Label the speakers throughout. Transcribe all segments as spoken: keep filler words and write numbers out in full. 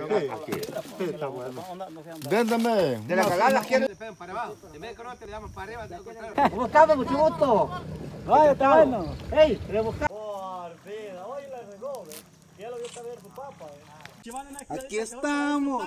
Speaker 1: Aquí.
Speaker 2: Sí, está bueno.
Speaker 1: Véndame.
Speaker 3: De la calada las quiero.
Speaker 4: Le pegan para abajo. En vez de crote le damos para arriba.
Speaker 3: ¿Cómo estás, mucho gusto?
Speaker 2: Vaya, está bueno.
Speaker 3: ¡Ey! rebusca.
Speaker 4: Aquí estamos.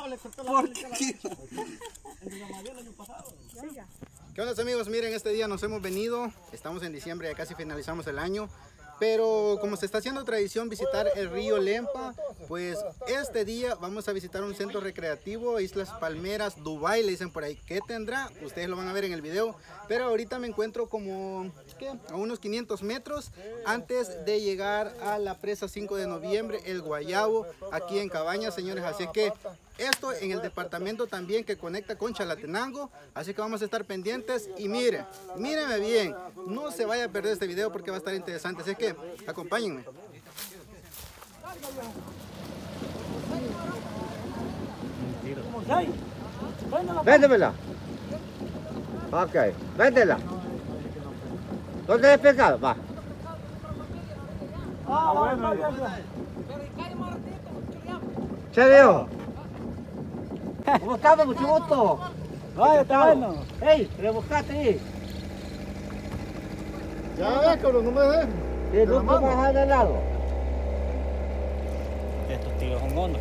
Speaker 4: ¿Qué onda, amigos? Miren, este día nos hemos venido. Estamos en diciembre, ya casi finalizamos el año. Pero como se está haciendo tradición visitar el río Lempa, pues este día vamos a visitar un centro recreativo, Islas Palmeras, Dubái, le dicen por ahí. ¿Qué tendrá? Ustedes lo van a ver en el video. Pero ahorita me encuentro como ¿qué? a unos quinientos metros antes de llegar a la presa cinco de noviembre, el Guayabo, aquí en Cabañas, señores. Así es que esto en el departamento también que conecta con Chalatenango, así que vamos a estar pendientes y miren, mírenme bien, no se vaya a perder este video porque va a estar interesante, así que acompáñenme.
Speaker 3: Véndemela. Ok, véndela. ¿Dónde es pescado? Va.
Speaker 2: Ah, bueno,
Speaker 3: Se veo. ¿Cómo estás, mucho gusto?
Speaker 2: vaya, está bueno.
Speaker 3: ¡Ey! rebuscate ahí.
Speaker 1: Ya ves, cabrón, no me dejes.
Speaker 3: ¿Y tú vas a dejar de lado?
Speaker 2: Estos tíos son monos.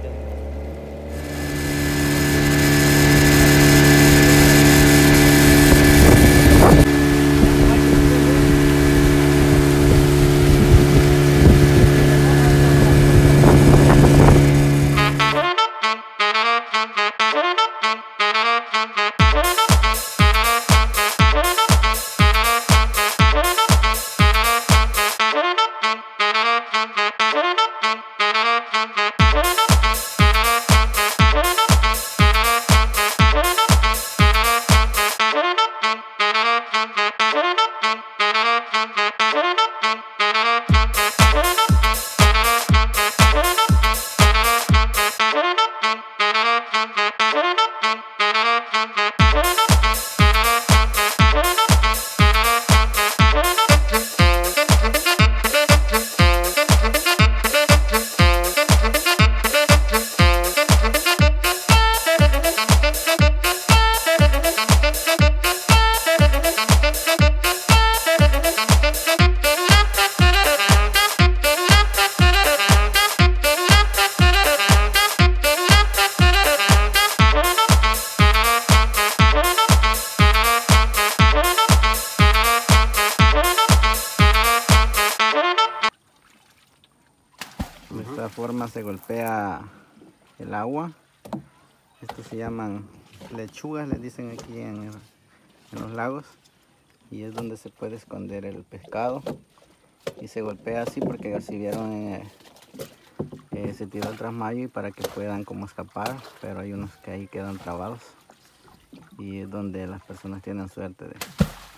Speaker 4: De esta forma se golpea el agua. Estos se llaman lechugas, les dicen aquí en, el, en los lagos. Y es donde se puede esconder el pescado. Y se golpea así porque si vieron eh, eh, se tira el trasmayo y para que puedan como escapar. Pero hay unos que ahí quedan trabados. Y es donde las personas tienen suerte de,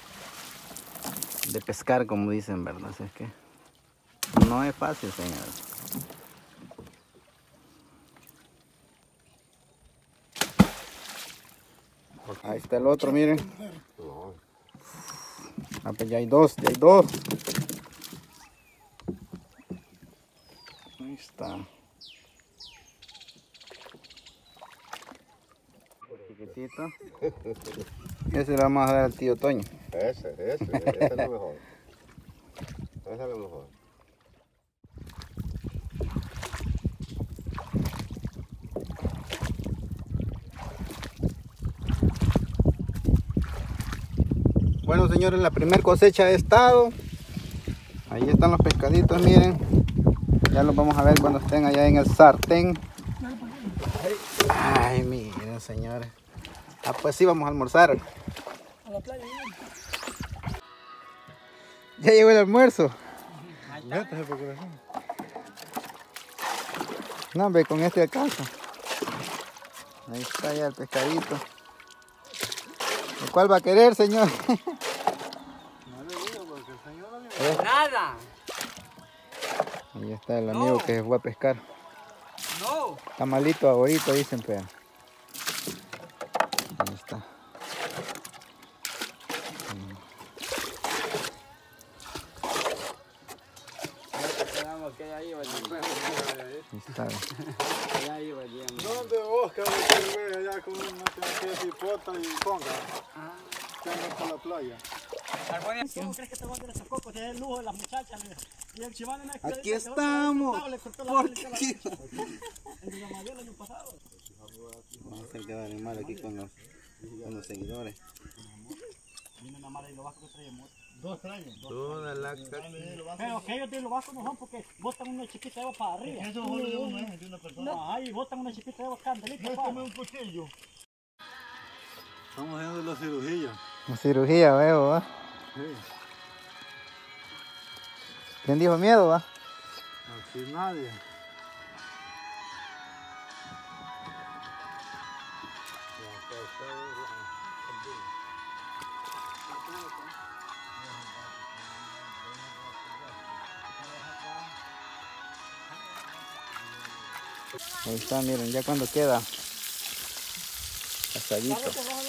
Speaker 4: de pescar, como dicen, ¿verdad? Así es que no es fácil, señores. Ahí está el otro, miren. Ah, pues ya hay dos, ya hay dos. Ahí está. Chiquitito. Ese le vamos a dar al tío Toño.
Speaker 1: Ese, ese, ese es lo mejor. Ese es lo mejor.
Speaker 4: Bueno, señores, la primera cosecha ha estado. Ahí están los pescaditos, miren. Ya los vamos a ver cuando estén allá en el sartén. Ay, miren, señores. Ah, pues sí, vamos a almorzar.
Speaker 2: A la playa.
Speaker 4: Ya llegó el almuerzo. No, hombre, con este alcanza. Ahí está ya el pescadito. ¿El cuál va a querer, señor?
Speaker 2: No le digo porque el señor no viene.
Speaker 3: Nada.
Speaker 4: Ahí está el amigo
Speaker 3: No.
Speaker 4: que fue a pescar.
Speaker 3: No.
Speaker 4: Está malito ahorita, dicen, pero. Ahí está.
Speaker 3: Esperamos que haya
Speaker 5: iba el
Speaker 6: Ahí está.
Speaker 5: allá iba el
Speaker 2: ¿Dónde Oscar ve allá con una cipota y ponga? Que anda por la playa.
Speaker 3: ¿Cómo crees que te van a esa coco? Tiene el lujo de las muchachas. Y el chiván en el
Speaker 4: Aquí estamos. ¿Por qué? Vamos a hacer quedar animal aquí con los, con los seguidores.
Speaker 3: Dos traen.
Speaker 4: Toda la
Speaker 3: Pero que ellos de los vascos no son porque botan una chiquita de agua para arriba. Eso solo de uno, ¿eh? De una persona. Ajá, y botan una chiquita de agua candelita. Méteme un cuchillo.
Speaker 2: Estamos haciendo la cirugía.
Speaker 6: Una cirugía, veo, ¿va?
Speaker 2: Sí.
Speaker 6: ¿Quién dijo miedo, va?
Speaker 2: Así nadie.
Speaker 6: Ahí está, miren, ya cuando queda asadito.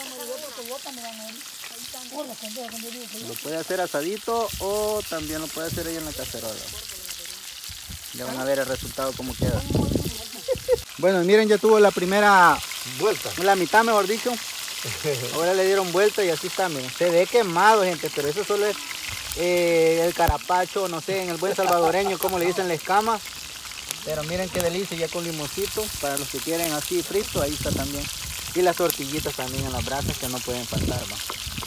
Speaker 6: Lo puede hacer asadito o también lo puede hacer ahí en la cacerola. Ya van a ver el resultado cómo queda. Bueno, miren, ya tuvo la primera
Speaker 1: Vuelta.
Speaker 6: la mitad, mejor dicho. Ahora le dieron vuelta y así está, miren. Se ve quemado, gente, pero eso solo es eh, el carapacho, no sé, en el buen salvadoreño, como le dicen la escama. Pero miren qué delicia, ya con limoncito, para los que quieren así frito, ahí está también. Y las tortillitas también en las brasas que no pueden faltar, ¿va?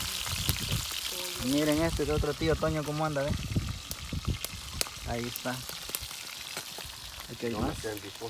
Speaker 6: Miren este de otro tío Toño cómo anda, ¿ves? Ahí está. Aquí hay más.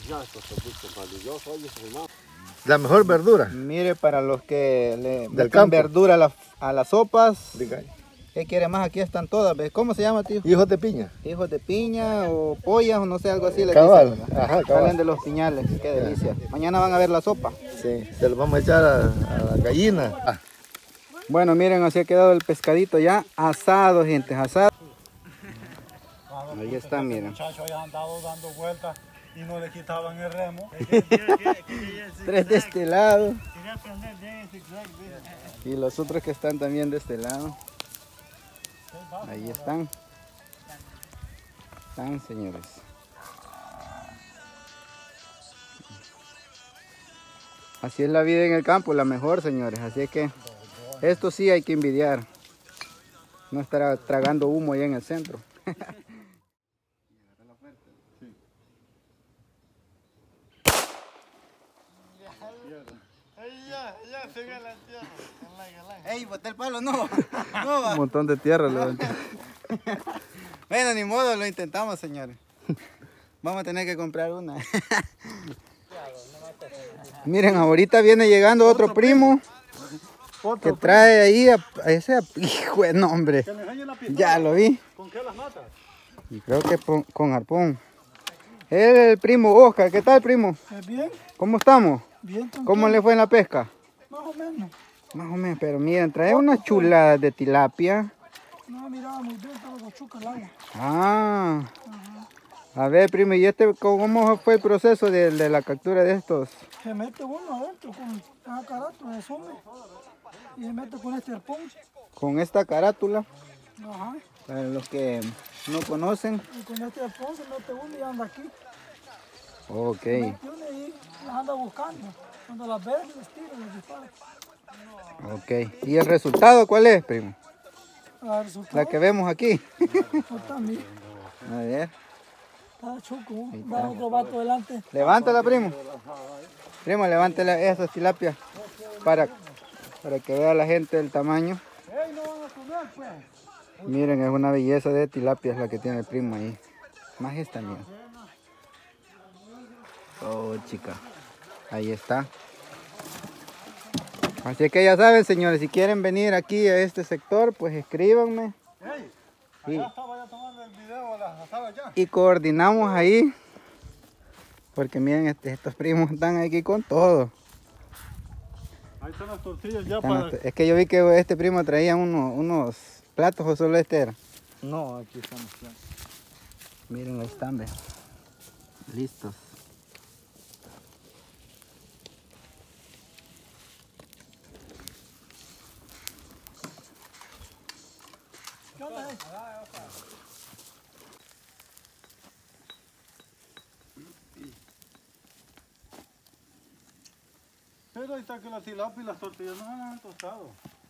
Speaker 1: La mejor verdura.
Speaker 6: Mire, para los que le
Speaker 1: Del
Speaker 6: buscan
Speaker 1: campo.
Speaker 6: verdura a, la- a las sopas,
Speaker 1: Diga.
Speaker 6: ¿qué quiere más? Aquí están todas, ¿ves? ¿Cómo se llama, tío?
Speaker 1: Hijos de piña.
Speaker 6: Hijos de piña o pollas o no sé, algo así. Les
Speaker 1: Cabal,
Speaker 6: dicen, ¿verdad?
Speaker 1: ajá, cabal.
Speaker 6: Salen de los piñales, qué delicia. Mañana van a ver la sopa.
Speaker 1: Sí, se los vamos a echar a, a la gallina. Ah,
Speaker 6: Bueno, miren, así ha quedado el pescadito ya asado, gente, asado. Ahí está, miren.
Speaker 2: Los muchachos habían andado dando vueltas y no le quitaban el remo.
Speaker 6: Tres de este lado
Speaker 3: Quería aprender bien el zigzag,
Speaker 6: y los otros que están también de este lado. Ahí están. Están, señores. Así es la vida en el campo, la mejor, señores. Así es que esto sí hay que envidiar. No estar tragando humo allá en el centro.
Speaker 2: Ella, ella sigue la tierra.
Speaker 6: ¡Ey, boté el palo! No, no va.
Speaker 4: Un montón de tierra levanté.
Speaker 6: Bueno, ni modo, lo intentamos, señores. Vamos a tener que comprar una. Miren, ahorita viene llegando otro primo que trae ahí a, a ese hijo de nombre.
Speaker 2: Que le enseñe la pistola.
Speaker 6: Ya lo vi.
Speaker 2: ¿Con qué las matas?
Speaker 6: Y creo que con, con arpón. Él es el primo Oscar. ¿Qué tal, primo?
Speaker 3: Bien,
Speaker 6: ¿Cómo estamos?
Speaker 3: bien,
Speaker 6: ¿Cómo le fue en la pesca?
Speaker 3: más o menos.
Speaker 6: Más o menos, pero miren, trae unas chuladas de tilapia.
Speaker 3: No miraba muy bien, estaba gochuca el agua.
Speaker 6: Ah. A ver, primo, ¿y este cómo fue el proceso de, de la captura de estos?
Speaker 3: Se mete uno adentro con cada carátula, se sume. Y se mete con este arpón.
Speaker 6: Con esta carátula,
Speaker 3: Ajá.
Speaker 6: para los que no conocen.
Speaker 3: Y con este arpón se mete uno y anda aquí.
Speaker 6: Ok.
Speaker 3: Mete uno y las anda buscando. Cuando las ve, les tira, les dispara.
Speaker 6: Ok. ¿Y el resultado cuál es, primo?
Speaker 3: A resultado,
Speaker 6: La que vemos aquí.
Speaker 3: pues también.
Speaker 6: A ver.
Speaker 3: Está chuco. Va otro vato delante.
Speaker 6: Levántala, primo. Primo, levántala esas tilapias para, para que vea la gente el tamaño.
Speaker 3: ¡Ey, no van a comer, pues!
Speaker 6: Miren, es una belleza de tilapia la que tiene el primo ahí. Más esta, mira. Oh, chica. Ahí está. Así que ya saben, señores, si quieren venir aquí a este sector, pues escríbanme.
Speaker 2: Ey,
Speaker 6: Y,
Speaker 2: ya estaba ya tomando el video, las asadas ya.
Speaker 6: y coordinamos ahí. Porque miren, este- estos primos están aquí con todo.
Speaker 2: Ahí están las tortillas ya
Speaker 6: Están
Speaker 2: para...
Speaker 6: hasta- es que yo vi que este primo traía uno- unos platos o solo este era.
Speaker 2: No, aquí estamos ya.
Speaker 6: Miren, ahí están, ve. Listos.
Speaker 2: Pero ahí está que la tilapia y las tortillas no se han tostado.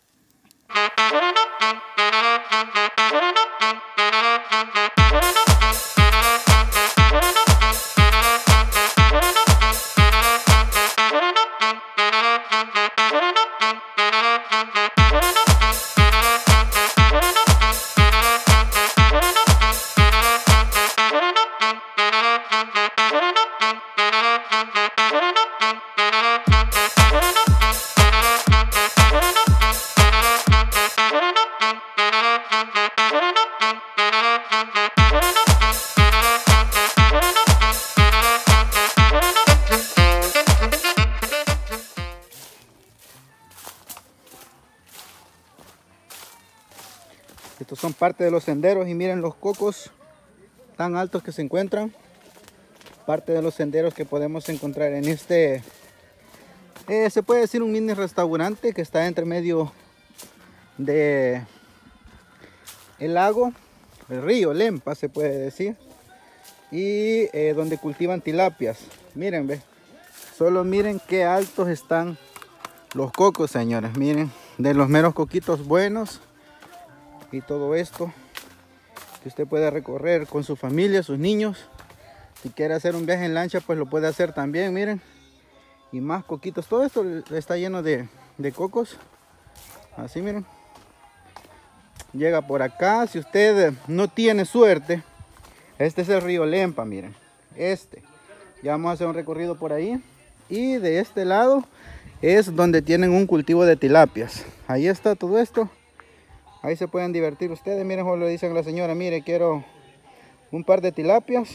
Speaker 4: Estos son parte de los senderos y miren los cocos tan altos que se encuentran. Parte de los senderos que podemos encontrar en este, eh, se puede decir un mini restaurante que está entre medio de el lago, el río Lempa se puede decir. Y eh, donde cultivan tilapias. Miren, ve. Solo miren qué altos están los cocos, señores. Miren, de los meros coquitos buenos. Y todo esto que usted puede recorrer con su familia, sus niños. Si quiere hacer un viaje en lancha, pues lo puede hacer también, miren. Y más coquitos. Todo esto está lleno de, de cocos. Así, miren. Llega por acá. Si usted no tiene suerte, este es el río Lempa, miren. Este. Ya vamos a hacer un recorrido por ahí. Y de este lado es donde tienen un cultivo de tilapias. Ahí está todo esto. Ahí se pueden divertir ustedes. Miren cómo le dicen a la señora, mire, quiero un par de tilapias.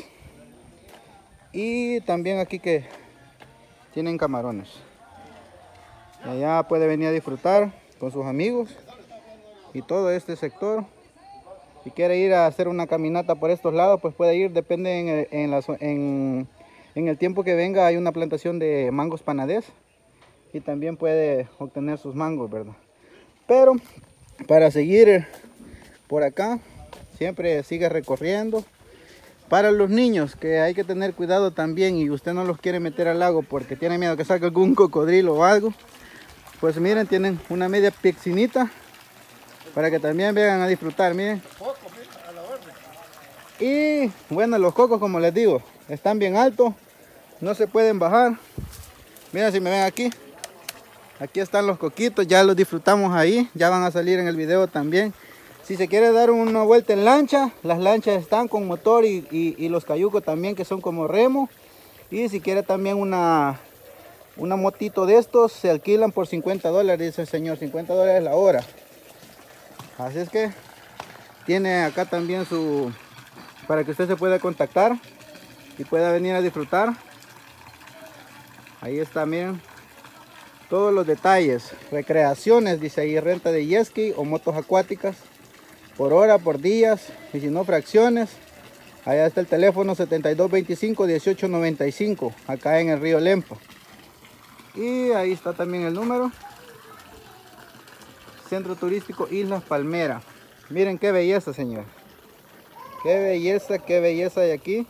Speaker 4: Y también aquí que tienen camarones. Y allá puede venir a disfrutar con sus amigos. Y todo este sector. Si quiere ir a hacer una caminata por estos lados, pues puede ir. Depende en el, en la, en, en el tiempo que venga. Hay una plantación de mangos panadés. Y también puede obtener sus mangos, ¿verdad? Pero para seguir por acá, siempre sigue recorriendo. Para los niños, que hay que tener cuidado también, y usted no los quiere meter al lago porque tiene miedo que salga algún cocodrilo o algo, pues miren, tienen una media piscinita para que también vengan a disfrutar, miren. Y bueno, los cocos, como les digo, están bien altos, no se pueden bajar. Miren, si me ven aquí. Aquí están los coquitos, ya los disfrutamos ahí, ya van a salir en el video también. Si se quiere dar una vuelta en lancha, las lanchas están con motor y, y, y los cayucos también, que son como remo. Y si quiere también una, una motito de estos, se alquilan por cincuenta dólares, dice el señor, cincuenta dólares la hora. Así es que tiene acá también su, para que usted se pueda contactar y pueda venir a disfrutar. Ahí está, miren. Todos los detalles, recreaciones, dice ahí, renta de jet ski o motos acuáticas, por hora, por días, y si no fracciones. Allá está el teléfono setenta y dos veinticinco, dieciocho noventa y cinco, acá en el río Lempa. Y ahí está también el número. Centro Turístico Islas Palmera. Miren qué belleza, señor. Qué belleza, qué belleza hay aquí.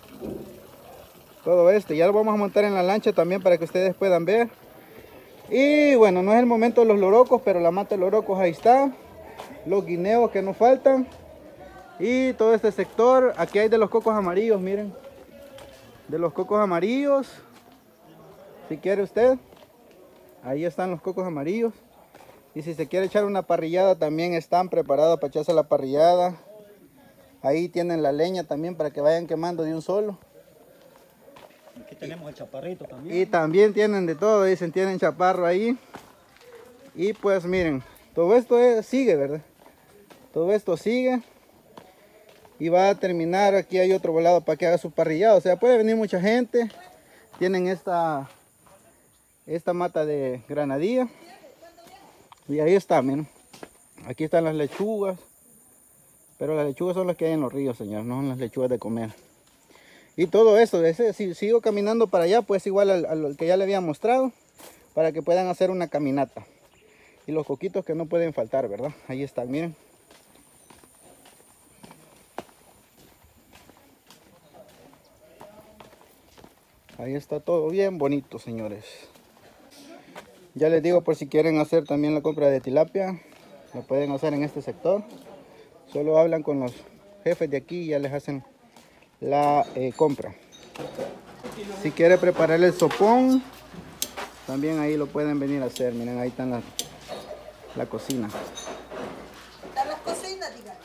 Speaker 4: Todo esto, ya lo vamos a montar en la lancha también para que ustedes puedan ver. Y bueno, no es el momento de los lorocos, pero la mata de lorocos ahí está. Los guineos que nos faltan. Y todo este sector. Aquí hay de los cocos amarillos, miren. De los cocos amarillos. Si quiere usted. Ahí están los cocos amarillos. Y si se quiere echar una parrillada, también están preparados para echarse la parrillada. Ahí tienen la leña también para que vayan quemando de un solo.
Speaker 3: Aquí tenemos el chaparrito también.
Speaker 4: Y también tienen de todo, dicen, tienen chaparro ahí. Y pues miren, todo esto es, sigue, ¿verdad? Todo esto sigue. Y va a terminar, aquí hay otro volado para que haga su parrillado. O sea, puede venir mucha gente. Tienen esta, esta mata de granadilla. Y ahí está, miren. Aquí están las lechugas. Pero las lechugas son las que hay en los ríos, señor, no son las lechugas de comer. Y todo eso, ese, si sigo caminando para allá, pues igual al, al que ya le había mostrado, para que puedan hacer una caminata. Y los coquitos que no pueden faltar, ¿verdad? Ahí están, miren. Ahí está todo bien bonito, señores. Ya les digo, por si quieren hacer también la compra de tilapia, lo pueden hacer en este sector. Solo hablan con los jefes de aquí y ya les hacen la eh, compra. Si quiere preparar el sopón, también ahí lo pueden venir a hacer. Miren, ahí está la, la cocina.
Speaker 7: ¿Están las cocinas, digan?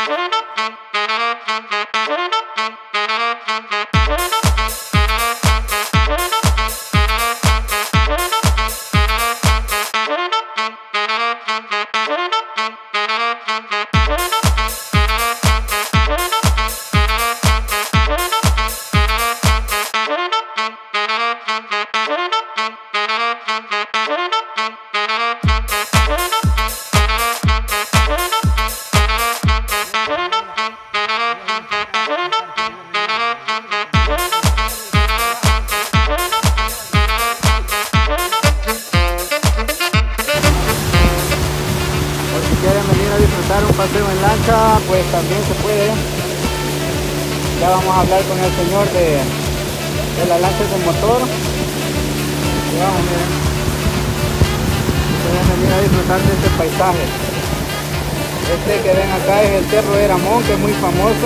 Speaker 4: Un paseo en lancha, pues también se puede. Ya vamos a hablar con el señor de, de la lancha de motor. Y vamos, miren. Pueden venir a disfrutar de este paisaje. Este que ven acá es el Cerro Eramón, que es muy famoso.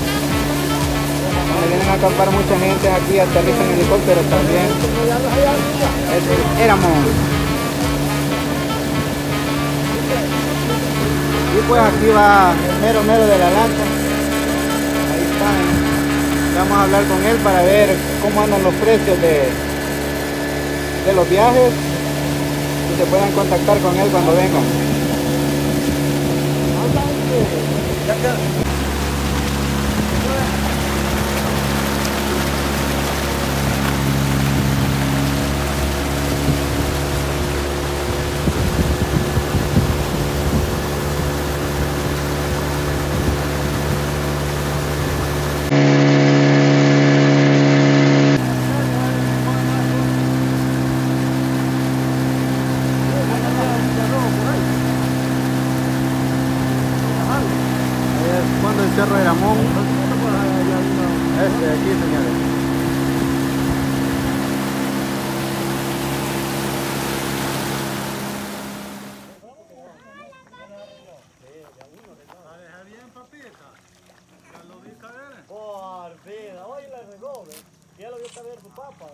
Speaker 4: Donde vienen a acampar mucha gente, aquí aterrizan en helicóptero también. Es el Eramón. Y pues aquí va el mero mero de la lancha. Ahí está. ¿eh? Vamos a hablar con él para ver cómo andan los precios de, de los viajes. Y se puedan contactar con él cuando vengan. El Cerro Eramón. Este de aquí, señores.
Speaker 3: Por vida, oye la regó, ya lo vio caer su papa.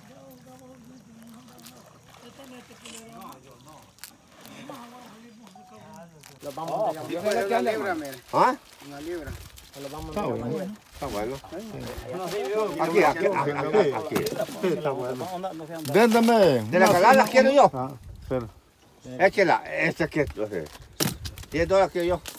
Speaker 5: Los vamos a pegar.
Speaker 1: una libra, ¿ah?
Speaker 5: Una libra. Los vamos
Speaker 1: Está
Speaker 5: a
Speaker 1: bueno.
Speaker 5: pegar.
Speaker 1: Está bueno. Aquí, aquí, aquí, aquí.
Speaker 2: Está bueno. Véndeme.
Speaker 1: De la calada quiero yo.
Speaker 2: Ah, espera.
Speaker 1: Échela, esta que diez dólares quiero yo.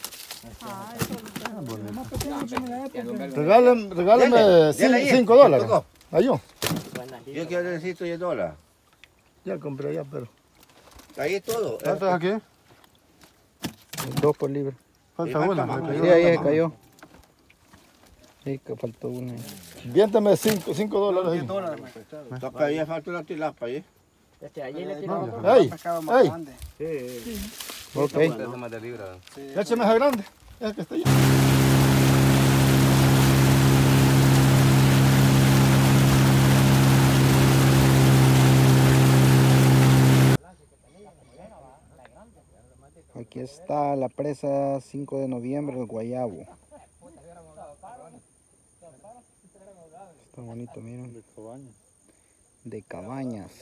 Speaker 2: Regáleme, regáleme
Speaker 1: Dele, dele ahí.
Speaker 2: cinco dólares.
Speaker 1: Cinco.
Speaker 2: ¿A yo?
Speaker 1: Yo quiero necesito diez dólares.
Speaker 2: Ya compré ya, pero.
Speaker 1: Ahí es todo.
Speaker 2: ¿Cuántos aquí?
Speaker 4: Dos por libra.
Speaker 2: Falta
Speaker 1: Sí,
Speaker 2: una.
Speaker 1: falta
Speaker 2: me
Speaker 1: más.
Speaker 2: cayó.
Speaker 4: Sí, ahí se cayó. Sí, que faltó una.
Speaker 2: Viéntame cinco, cinco dólares ahí.
Speaker 1: Toca ahí, falta una tilapia ahí.
Speaker 5: Este, allí le tiramos
Speaker 2: No,
Speaker 5: otro
Speaker 2: ey,
Speaker 5: pescado más
Speaker 2: ey.
Speaker 5: grande.
Speaker 4: Ok.
Speaker 2: Échame esa grande. Esa que está ahí.
Speaker 4: Aquí está la presa cinco de noviembre, el Guayabo. Está bonito, miren. De cabañas. De cabañas.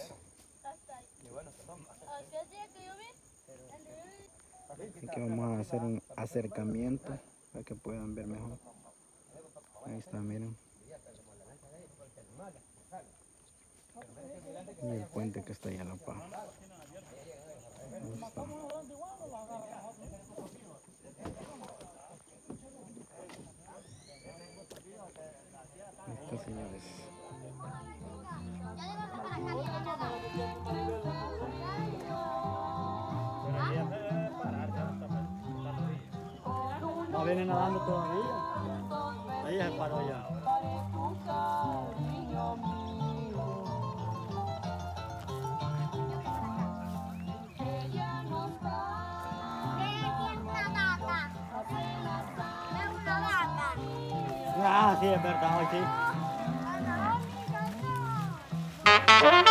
Speaker 4: Aquí vamos a hacer un acercamiento para que puedan ver mejor. Ahí está, miren. Y el puente que está allá a la par. Ahí está. Ahí está, señores.
Speaker 3: No viene nadando todavía. Ahí se paró ya. Ah, sí, es verdad, hoy sí.